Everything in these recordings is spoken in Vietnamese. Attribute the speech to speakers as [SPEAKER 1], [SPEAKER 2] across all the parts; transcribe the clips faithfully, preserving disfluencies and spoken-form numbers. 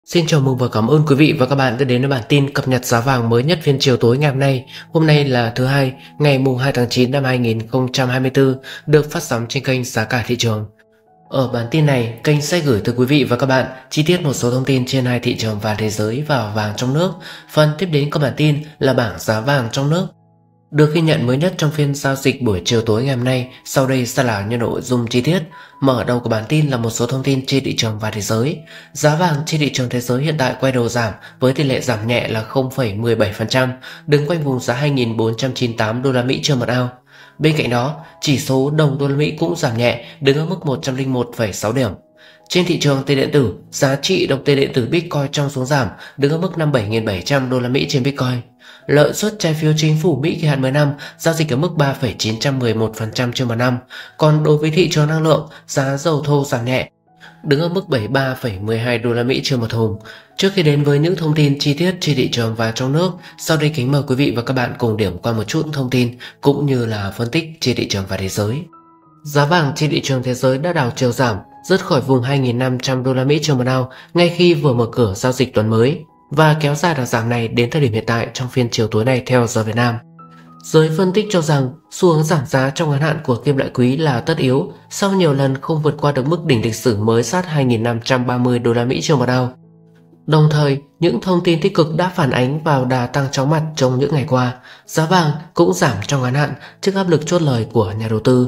[SPEAKER 1] Xin chào mừng và cảm ơn quý vị và các bạn đã đến với bản tin cập nhật giá vàng mới nhất phiên chiều tối ngày hôm nay. Hôm nay là thứ hai, ngày mùng hai tháng chín năm hai nghìn không trăm hai mươi tư, được phát sóng trên kênh Giá cả thị trường. Ở bản tin này, kênh sẽ gửi tới quý vị và các bạn chi tiết một số thông tin trên hai thị trường vàng thế giới và vàng trong nước. Phần tiếp đến của bản tin là bảng giá vàng trong nước, được ghi nhận mới nhất trong phiên giao dịch buổi chiều tối ngày hôm nay. Sau đây sẽ là những nội dung chi tiết. Mở đầu của bản tin là một số thông tin trên thị trường và thế giới. Giá vàng trên thị trường thế giới hiện tại quay đầu giảm với tỷ lệ giảm nhẹ là không phẩy mười bảy phần trăm, đứng quanh vùng giá hai nghìn bốn trăm chín mươi tám đô la Mỹ trên một ounce. Bên cạnh đó, chỉ số đồng đô la Mỹ cũng giảm nhẹ, đứng ở mức một trăm lẻ một phẩy sáu điểm. Trên thị trường tiền điện tử, giá trị đồng tiền điện tử Bitcoin trong xuống giảm, đứng ở mức năm mươi bảy nghìn bảy trăm đô la Mỹ trên Bitcoin. Lợi suất trái phiếu chính phủ Mỹ kỳ hạn mười năm giao dịch ở mức ba phẩy chín trăm mười một phần trăm trên một năm. Còn đối với thị trường năng lượng, giá dầu thô giảm nhẹ, đứng ở mức bảy mươi ba phẩy mười hai đô la Mỹ trên một thùng. Trước khi đến với những thông tin chi tiết trên thị trường và trong nước, sau đây kính mời quý vị và các bạn cùng điểm qua một chút thông tin cũng như là phân tích trên thị trường và thế giới. Giá vàng trên thị trường thế giới đã đảo chiều giảm, rớt khỏi vùng hai nghìn năm trăm đô la Mỹ trên một ounce ngay khi vừa mở cửa giao dịch tuần mới và kéo dài đà giảm này đến thời điểm hiện tại trong phiên chiều tối nay theo giờ Việt Nam. Giới phân tích cho rằng xu hướng giảm giá trong ngắn hạn của kim loại quý là tất yếu sau nhiều lần không vượt qua được mức đỉnh lịch sử mới sát hai nghìn năm trăm ba mươi đô la Mỹ trên một ounce. Đồng thời, những thông tin tích cực đã phản ánh vào đà tăng chóng mặt trong những ngày qua. Giá vàng cũng giảm trong ngắn hạn trước áp lực chốt lời của nhà đầu tư.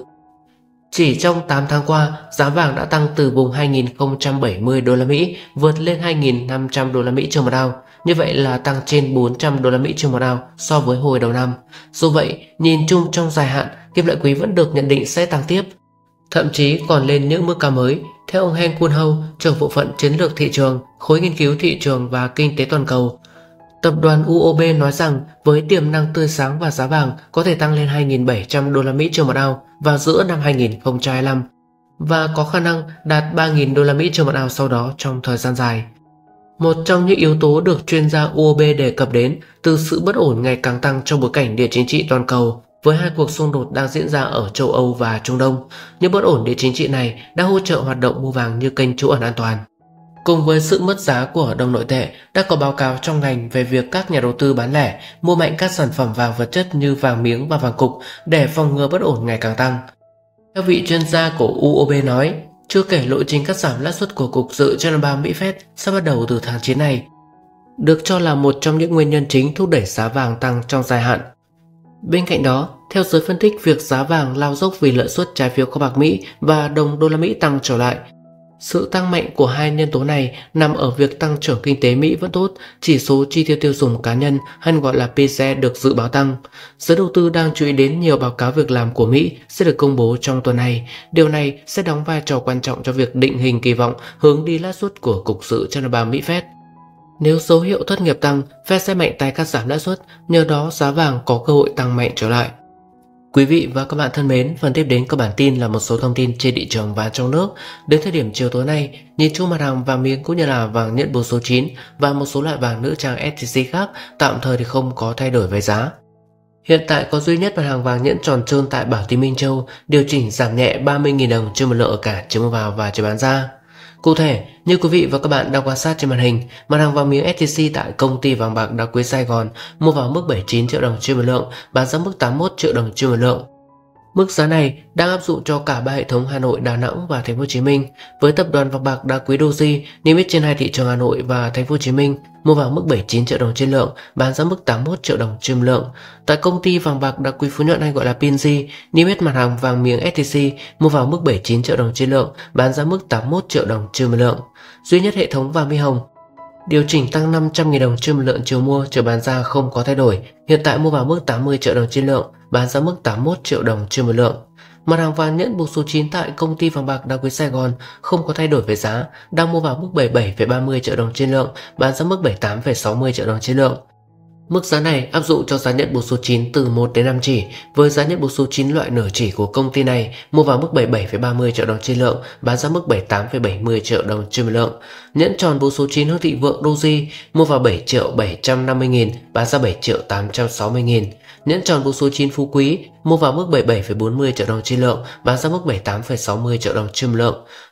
[SPEAKER 1] Chỉ trong tám tháng qua, giá vàng đã tăng từ vùng hai nghìn không trăm bảy mươi đô la Mỹ vượt lên hai nghìn năm trăm đô la Mỹ trên một ounce. Như vậy là tăng trên bốn trăm đô la Mỹ trên một ounce so với hồi đầu năm. Dù vậy, nhìn chung trong dài hạn, kim loại quý vẫn được nhận định sẽ tăng tiếp, thậm chí còn lên những mức cao mới. Theo ông Henk Kuon Ho, trưởng bộ phận chiến lược thị trường, khối nghiên cứu thị trường và kinh tế toàn cầu, tập đoàn u o bê nói rằng với tiềm năng tươi sáng và giá vàng có thể tăng lên hai nghìn bảy trăm đô la Mỹ trên một ounce vào giữa năm hai nghìn không trăm hai mươi lăm và có khả năng đạt ba nghìn đô la Mỹ trên một ounce sau đó trong thời gian dài. Một trong những yếu tố được chuyên gia u o bê đề cập đến từ sự bất ổn ngày càng tăng trong bối cảnh địa chính trị toàn cầu với hai cuộc xung đột đang diễn ra ở châu Âu và Trung Đông. Những bất ổn địa chính trị này đã hỗ trợ hoạt động mua vàng như kênh trú ẩn an toàn. Cùng với sự mất giá của đồng nội tệ, đã có báo cáo trong ngành về việc các nhà đầu tư bán lẻ mua mạnh các sản phẩm vàng vật chất như vàng miếng và vàng cục để phòng ngừa bất ổn ngày càng tăng. Theo vị chuyên gia của u o bê nói, chưa kể lộ trình cắt giảm lãi suất của Cục Dự trữ Liên bang Mỹ Fed sẽ bắt đầu từ tháng chín này, được cho là một trong những nguyên nhân chính thúc đẩy giá vàng tăng trong dài hạn. Bên cạnh đó, theo giới phân tích, việc giá vàng lao dốc vì lợi suất trái phiếu kho bạc Mỹ và đồng đô la Mỹ tăng trở lại. Sự tăng mạnh của hai nhân tố này nằm ở việc tăng trưởng kinh tế Mỹ vẫn tốt, chỉ số chi tiêu tiêu dùng cá nhân hay gọi là pê xê e được dự báo tăng. Giới đầu tư đang chú ý đến nhiều báo cáo việc làm của Mỹ sẽ được công bố trong tuần này. Điều này sẽ đóng vai trò quan trọng cho việc định hình kỳ vọng hướng đi lãi suất của Cục Dự trữ Liên bang Mỹ Fed. Nếu dấu hiệu thất nghiệp tăng, Fed sẽ mạnh tay cắt giảm lãi suất, nhờ đó giá vàng có cơ hội tăng mạnh trở lại. Quý vị và các bạn thân mến, phần tiếp đến của bản tin là một số thông tin trên thị trường và trong nước. Đến thời điểm chiều tối nay, nhìn chung mặt hàng vàng miếng cũng như là vàng nhẫn bốn số chín và một số loại vàng nữ trang ét gi xê khác tạm thời thì không có thay đổi về giá. Hiện tại có duy nhất mặt hàng vàng nhẫn tròn trơn tại Bảo Tín Minh Châu điều chỉnh giảm nhẹ ba mươi nghìn đồng trên một lượng ở cả chiều mua vào và chiều bán ra. Cụ thể, như quý vị và các bạn đang quan sát trên màn hình, mặt hàng vàng miếng ét gi xê tại công ty vàng bạc đá quý Sài Gòn mua vào mức bảy mươi chín triệu đồng trên một lượng, bán ra mức tám mươi mốt triệu đồng trên một lượng. Mức giá này đang áp dụng cho cả ba hệ thống Hà Nội, Đà Nẵng và Thành phố Hồ Chí Minh. Với tập đoàn vàng bạc đá quý Doji niêm yết trên hai thị trường Hà Nội và Thành phố Hồ Chí Minh mua vào mức bảy mươi chín triệu đồng trên lượng, bán ra mức tám mươi mốt triệu đồng trên lượng. Tại công ty vàng bạc đá quý Phú Nhuận hay gọi là pê en giê, niêm yết mặt hàng vàng miếng ét gi xê mua vào mức bảy mươi chín triệu đồng trên lượng, bán ra mức tám mươi mốt triệu đồng trên một lượng. Duy nhất hệ thống vàng Mi Hồng điều chỉnh tăng năm trăm nghìn đồng trên một lượng chiều mua, chiều bán ra không có thay đổi. Hiện tại mua vào mức tám mươi triệu đồng trên lượng, bán ra mức tám mươi mốt triệu đồng trên một lượng. Mặt hàng vàng nhẫn buộc số chín tại công ty vàng bạc đá quý Sài Gòn không có thay đổi về giá, đang mua vào mức bảy mươi bảy phẩy ba mươi triệu đồng trên lượng, bán ra mức bảy mươi tám phẩy sáu mươi triệu đồng trên lượng. Mức giá này áp dụng cho giá nhẫn buộc số chín từ một đến năm chỉ, với giá nhẫn buộc số chín loại nửa chỉ của công ty này mua vào mức bảy mươi bảy phẩy ba mươi triệu đồng trên lượng, bán ra mức bảy mươi tám phẩy bảy mươi triệu đồng trên một lượng. Nhẫn tròn buộc số chín Hương Thị Vượng Doji mua vào bảy triệu bảy trăm năm mươi nghìn, bán ra bảy triệu tám trăm sáu mươi nghìn. Nhẫn tròn buộc số chín Phú Quý mua vào mức bảy mươi bảy phẩy bốn mươi triệu đồng trên lượng, bán ra mức bảy mươi tám phẩy sáu mươi triệu đồng trên một lượng.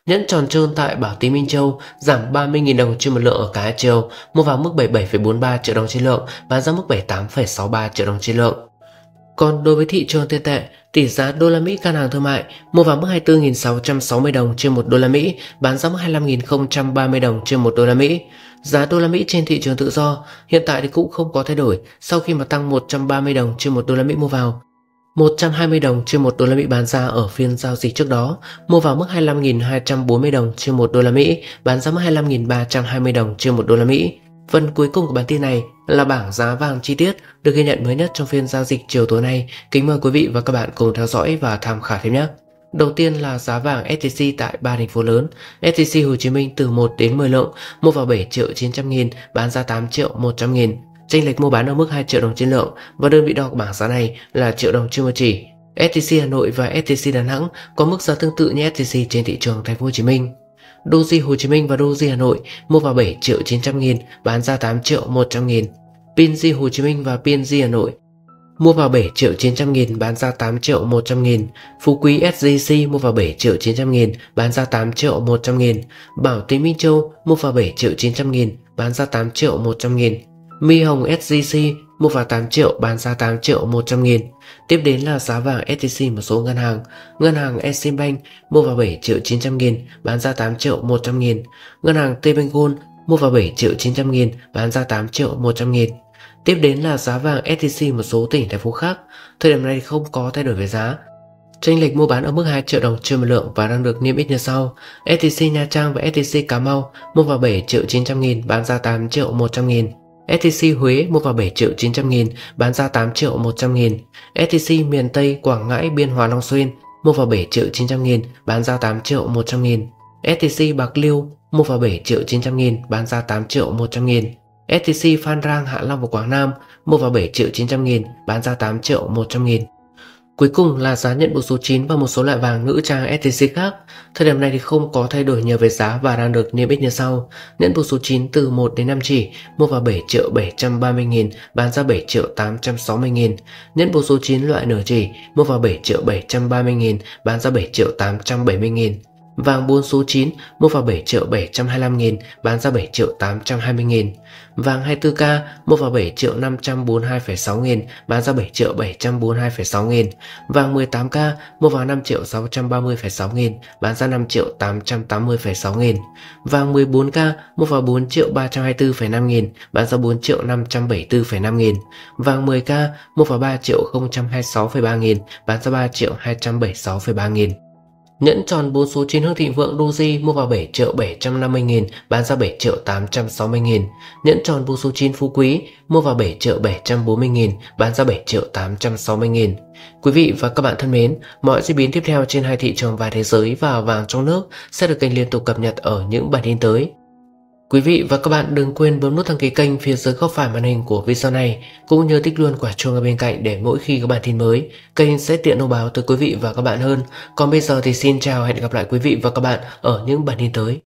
[SPEAKER 1] Nhẫn tròn trơn tại Bảo Tín Minh Châu giảm ba mươi nghìn đồng trên một lượng ở cả hai chiều, mua vào mức bảy mươi bảy phẩy bốn ba triệu đồng trên lượng, bán ra mức bảy mươi tám phẩy sáu ba triệu đồng trên lượng. Còn đối với thị trường tiền tệ, tỷ giá đô la Mỹ ngân hàng thương mại mua vào mức hai mươi tư nghìn sáu trăm sáu mươi đồng trên một đô la Mỹ, bán ra mức hai mươi lăm nghìn không trăm ba mươi đồng trên một đô la Mỹ. Giá đô la Mỹ trên thị trường tự do hiện tại thì cũng không có thay đổi sau khi mà tăng một trăm ba mươi đồng trên một đô la Mỹ mua vào, một trăm hai mươi đồng trên một đô la Mỹ bán ra ở phiên giao dịch trước đó, mua vào mức hai mươi lăm nghìn hai trăm bốn mươi đồng trên một đô la Mỹ, bán ra mức hai mươi lăm nghìn ba trăm hai mươi đồng trên một đô la Mỹ. Phần cuối cùng của bản tin này là bảng giá vàng chi tiết được ghi nhận mới nhất trong phiên giao dịch chiều tối nay. Kính mời quý vị và các bạn cùng theo dõi và tham khảo thêm nhé. Đầu tiên là giá vàng ét gi xê tại ba thành phố lớn. ét gi xê Hồ Chí Minh từ một đến mười lượng, mua vào bảy triệu chín trăm nghìn, bán ra tám triệu một trăm nghìn. Chênh lệch mua bán ở mức hai triệu đồng trên lượng và đơn vị đo của bảng giá này là triệu đồng trên một chỉ. ét gi xê Hà Nội và ét gi xê Đà Nẵng có mức giá tương tự như ét gi xê trên thị trường thành phố Hồ Chí Minh. Doji Hồ Chí Minh và Doji Hà Nội mua vào bảy triệu chín trăm nghìn, bán ra tám triệu một trăm nghìn. pê en giê Hồ Chí Minh và pê en giê Hà Nội mua vào bảy triệu chín trăm nghìn, bán ra tám triệu một trăm nghìn. Phú Quý ét gi xê mua vào bảy triệu chín trăm nghìn, bán ra tám triệu một trăm nghìn. Bảo Tín Minh Châu mua vào bảy triệu chín trăm nghìn, bán ra tám triệu một trăm nghìn. My Hồng ét gi xê mua vào tám triệu, bán ra tám triệu một trăm nghìn. Tiếp đến là giá vàng ét gi xê một số ngân hàng. Ngân hàng Eximbank mua vào bảy triệu chín trăm nghìn, bán ra tám triệu một trăm nghìn. Ngân hàng Tbank Gold mua vào bảy triệu chín trăm nghìn, bán ra tám triệu một trăm nghìn. Tiếp đến là giá vàng ét gi xê một số tỉnh thành phố khác. Thời điểm này không có thay đổi về giá. Chênh lệch mua bán ở mức hai triệu đồng trên một lượng và đang được niêm yết như sau. ét gi xê Nha Trang và ét gi xê Cà Mau mua vào bảy triệu chín trăm nghìn, bán ra tám triệu một trăm nghìn. ét gi xê Huế mua vào bảy triệu chín trăm nghìn, bán ra tám triệu một trăm nghìn. ét gi xê miền Tây Quảng Ngãi Biên Hòa Long Xuyên mua vào bảy triệu chín trăm nghìn, bán ra tám triệu một trăm nghìn. ét gi xê Bạc Liêu mua vào bảy triệu chín trăm nghìn, bán ra tám triệu một trăm nghìn. ét gi xê Phan Rang Hạ Long và Quảng Nam mua vào bảy triệu chín trăm nghìn, bán ra tám triệu một trăm nghìn. Cuối cùng là giá nhận bộ số chín và một số loại vàng nữ trang ét gi xê khác. Thời điểm này thì không có thay đổi nhiều về giá và đang được niêm yết như sau. Nhẫn bộ số chín từ một đến năm chỉ mua vào bảy triệu bảy trăm ba mươi nghìn, bán ra bảy triệu tám trăm sáu mươi nghìn. Nhẫn bộ số chín loại nửa chỉ mua vào bảy triệu bảy trăm ba mươi nghìn, bán ra bảy triệu tám trăm bảy mươi nghìn. Vàng bốn số chín mua vào bảy triệu bảy trăm hai mươi lăm nghìn, bán ra bảy triệu tám trăm hai mươi nghìn. Vàng hai mươi tư ca mua vào bảy triệu năm trăm bốn mươi hai phẩy sáu nghìn, bán ra bảy triệu bảy trăm bốn mươi hai phẩy sáu nghìn. Vàng mười tám ca mua vào năm triệu sáu trăm ba mươi phẩy sáu nghìn, bán ra năm triệu tám trăm tám mươi phẩy sáu nghìn. Vàng mười bốn ca mua vào bốn triệu ba trăm hai mươi tư phẩy năm nghìn, bán ra bốn triệu năm trăm bảy mươi tư phẩy năm nghìn. Vàng mười ca mua vào ba triệu không trăm hai mươi sáu phẩy ba nghìn, bán ra ba triệu hai trăm bảy mươi sáu phẩy ba nghìn. Nhẫn tròn bốn số chín Hưng Thịnh Vượng Doji mua vào bảy triệu bảy trăm năm mươi nghìn, bán ra bảy triệu tám trăm sáu mươi nghìn. Nhẫn tròn bốn số chín Phú Quý mua vào bảy triệu bảy trăm bốn mươi nghìn, bán ra bảy triệu tám trăm sáu mươi nghìn. Quý vị và các bạn thân mến, mọi diễn biến tiếp theo trên hai thị trường vàng thế giới và vàng trong nước sẽ được kênh liên tục cập nhật ở những bản tin tới. Quý vị và các bạn đừng quên bấm nút đăng ký kênh phía dưới góc phải màn hình của video này, cũng như tích luôn quả chuông ở bên cạnh để mỗi khi có bản tin mới, kênh sẽ tiện thông báo tới quý vị và các bạn hơn. Còn bây giờ thì xin chào, hẹn gặp lại quý vị và các bạn ở những bản tin tới.